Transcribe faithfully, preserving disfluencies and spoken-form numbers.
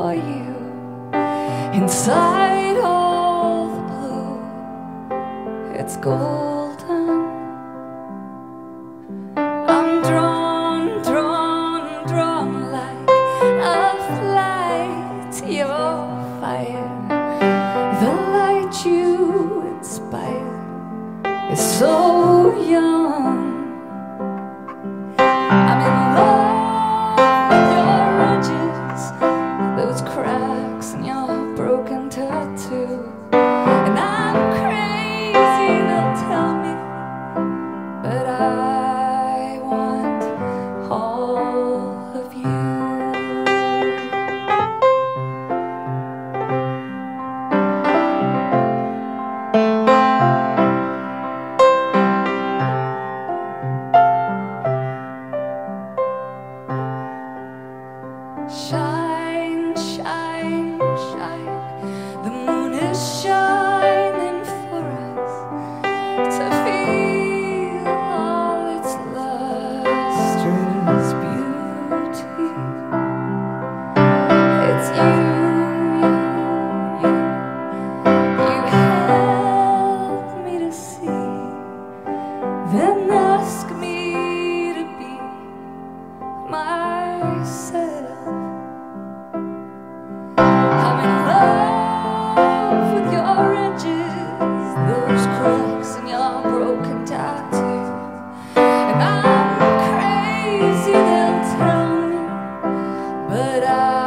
for you. Inside all the blue, it's golden. I'm drawn, drawn, drawn like a fly to your fire. The light you inspire is so young. I'm in love with your edges, those cracks in your broken tattoo. And I'm crazy, they'll tell me, but I want all of you. Shine, shine, shine. The moon is shining for us to feel all its lustrous beauty. It's you, you, you. You help me to see, then ask me to be myself. I'm in love with your edges, those cracks in your broken tattoo. And I'm crazy, they'll tell me, but I